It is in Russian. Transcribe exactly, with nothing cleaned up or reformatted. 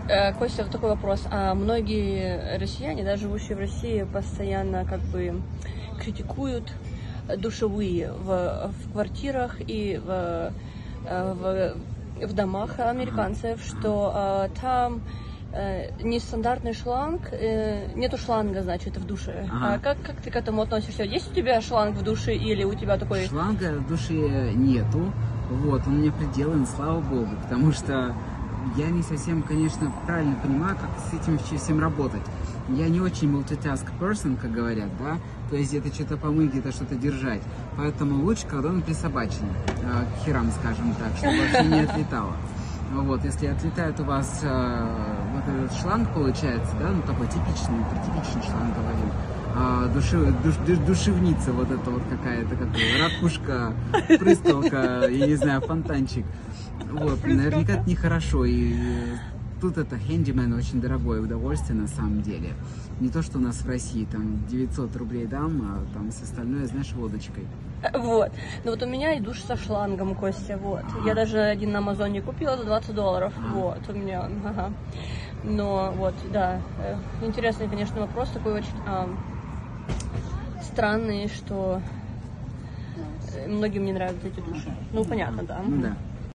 Костя, вот такой вопрос. А многие россияне, да, живущие в России, постоянно как бы критикуют душевые в, в квартирах и в, в, в домах американцев, что а, там э, нестандартный шланг, э, нету шланга, значит, в душе. Ага. А как, как ты к этому относишься? Есть у тебя шланг в душе или у тебя такой... Шланга в душе нету, вот, он у меня приделан, слава богу, потому что я не совсем, конечно, правильно понимаю, как с этим всем работать. Я не очень multitask person, как говорят, да, то есть это что-то помыть, где-то что-то держать. Поэтому лучше, когда он присобачен, э, к херам, скажем так, чтобы вообще не отлетало. Вот, если отлетает у вас э, вот этот шланг, получается, да, ну такой типичный, типичный шланг, говорим, э, душев, душ, душ, душевница вот эта вот какая-то, как ракушка, прыстолка, я не знаю, фонтанчик. Вот, наверняка это нехорошо, и тут это handyman очень дорогое удовольствие на самом деле. Не то, что у нас в России, там девятьсот рублей дам, а там с остальное, знаешь, водочкой. Вот, ну вот у меня и душ со шлангом, Костя, вот. Ага. Я даже один на Амазоне купила за двадцать долларов, ага. Вот, у меня, ага. Но вот, да, интересный, конечно, вопрос, такой очень а, странный, что многим не нравятся эти души. Ну, понятно, да. Ну да.